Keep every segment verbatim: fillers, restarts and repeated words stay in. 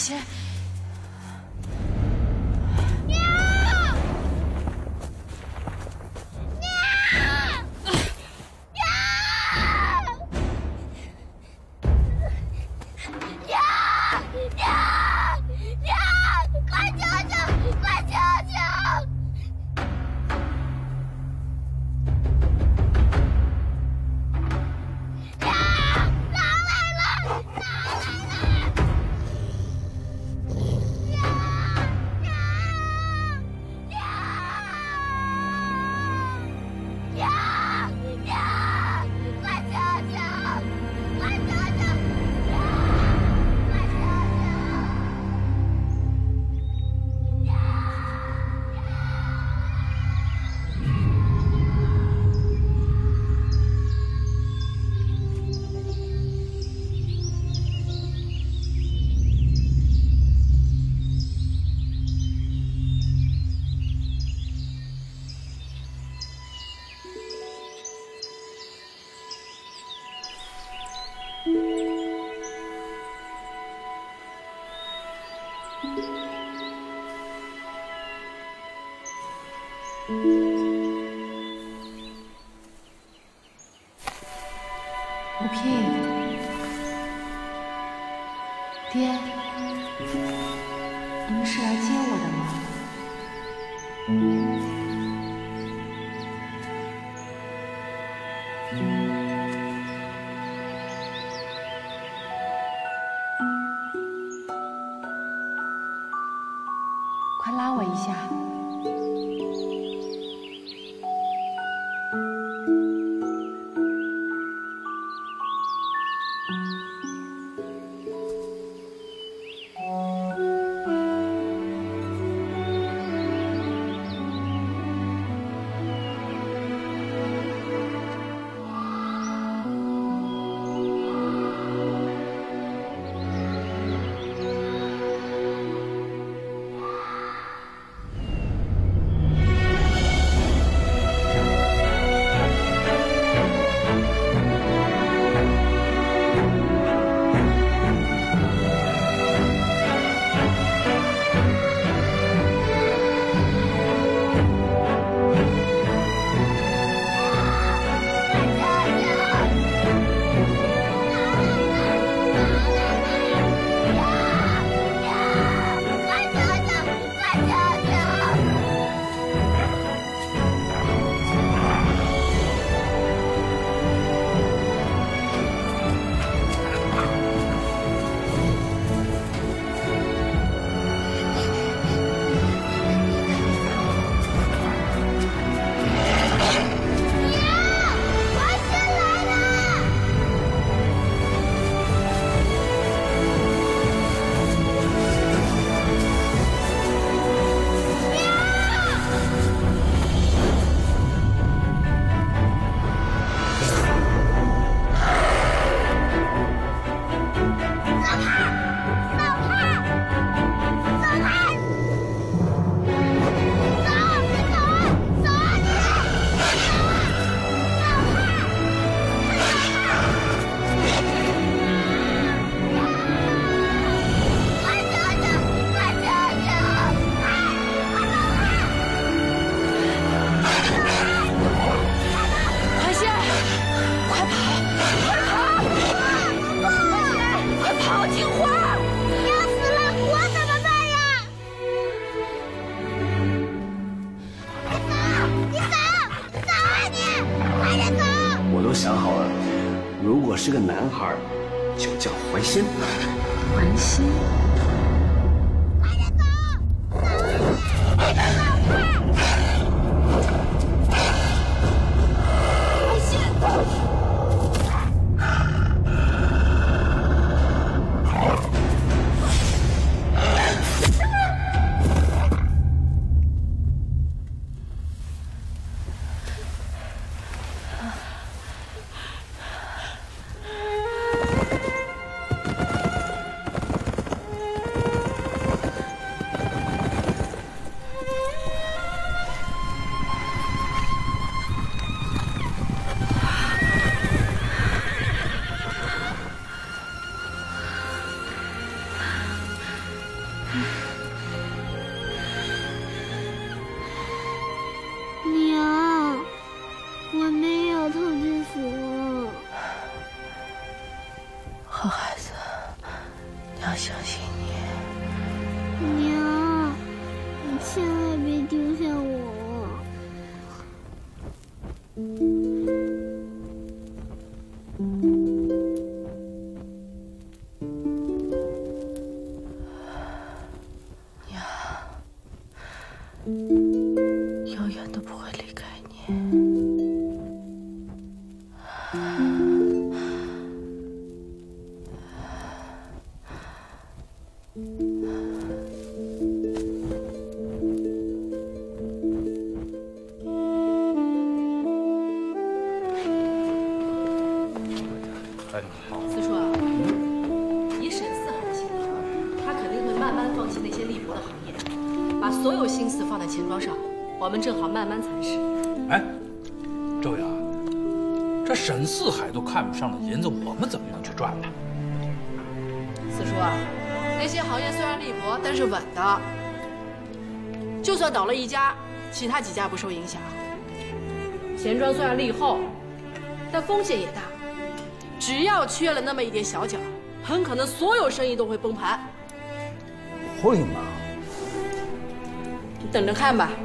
仙。 吴聘，爹，你们是来接我的吗？快拉我一下。 是个男孩，就叫怀仙。 怀仙。 快点走！走！快点走！怀仙。 怀好孩子，娘相信你。 娘，你千万别丢下我。 娘，永远都不会离开你。 四叔啊，以沈四海的性格，他肯定会慢慢放弃那些立博的行业，把所有心思放在钱庄上。我们正好慢慢蚕食。 哎，周雅，这沈四海都看不上的银子，我们怎么能去赚呢？ 四叔啊，那些行业虽然立博，但是稳的，就算倒了一家，其他几家不受影响。钱庄虽然利厚，但风险也大。 只要缺了那么一点小角，很可能所有生意都会崩盘。 会吗？ 你等着看吧。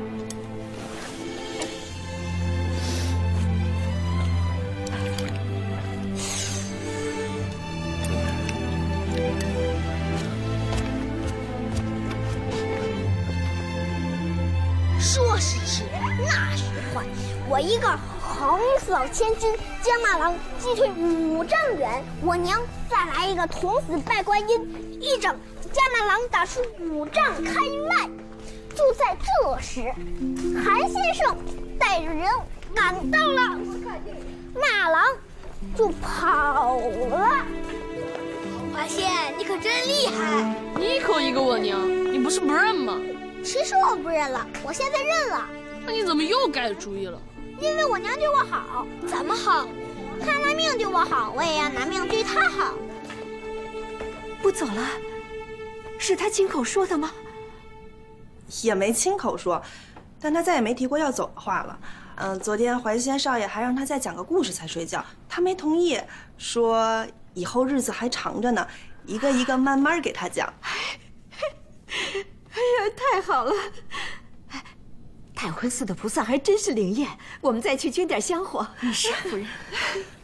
说时迟，那时快，我一个横扫千军，江马郎击退五丈远。我娘再来一个童子拜观音，一整江马郎打出五丈开外。就在这时，韩先生带着人赶到了，马郎就跑了。华仙，你可真厉害！ 你一口一个我娘，你不是不认吗？ 谁说我不认了？我现在认了。 那你怎么又改主意了？ 因为我娘对我好。怎么好？她拿命对我好，我也要拿命对她好。 不走了，是他亲口说的吗？ 也没亲口说，但他再也没提过要走的话了。嗯，昨天怀仙少爷还让他再讲个故事才睡觉，他没同意，说以后日子还长着呢，一个一个慢慢给他讲。 哎呀，太好了！哎，太婚寺的菩萨还真是灵验，我们再去捐点香火。是，夫人。